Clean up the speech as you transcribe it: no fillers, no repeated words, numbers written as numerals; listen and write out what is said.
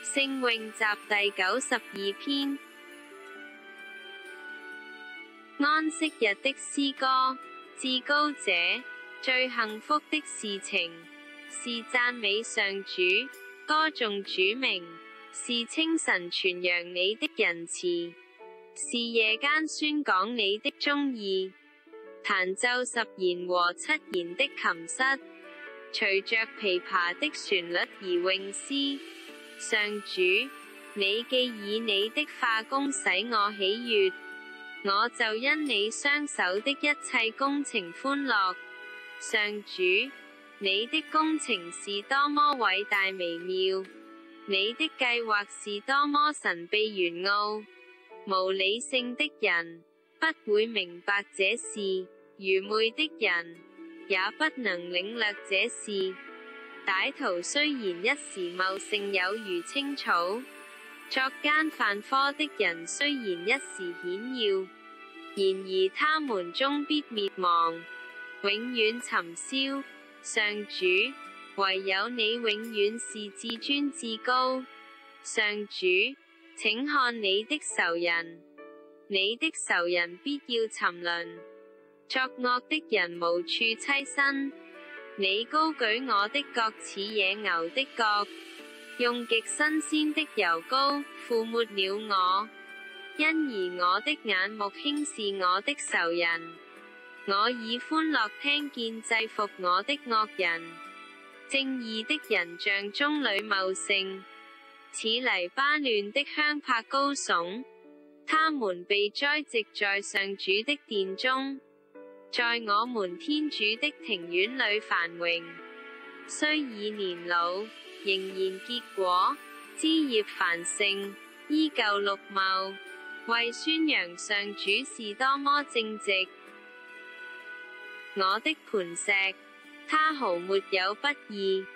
聖詠集第92篇。安息日的詩歌。至高者，最幸福的事情，是讚美上主，歌頌主名，是清晨傳揚你的仁慈，是夜間宣講你的忠義，彈奏10弦和7弦的琴瑟，隨着琵琶的旋律而詠詩。上主，你既以你的化工使我喜悅，我就因你雙手的一切工程歡樂。上主，你的工程是多麼偉大微妙，你的計劃是多麼神秘玄奧，無理性的人不會明白這事，愚昧的人也不能領略這事。歹徒雖然一時茂盛有如青草，作奸犯科的人雖然一時顯耀，然而他們終必滅亡，永遠沉燒。上主，唯有你永遠是至尊至高。上主，請看你的仇人，你的仇人必要沉淪，作惡的人無處棲身。你高舉我的角似野牛的角，用極新鮮的油膏覆沒了我，因而我的眼目輕視我的仇人。我以歡樂聽見制服我的惡人，正義的人像棕櫚茂盛，似黎巴嫩的香柏高聳。他們被栽植在上主的殿中，在我們天主的庭院裏繁榮，雖已年老，仍然結果，枝葉繁盛，依舊綠茂，為宣揚上主是多麼正直。我的磐石，他毫沒有不義，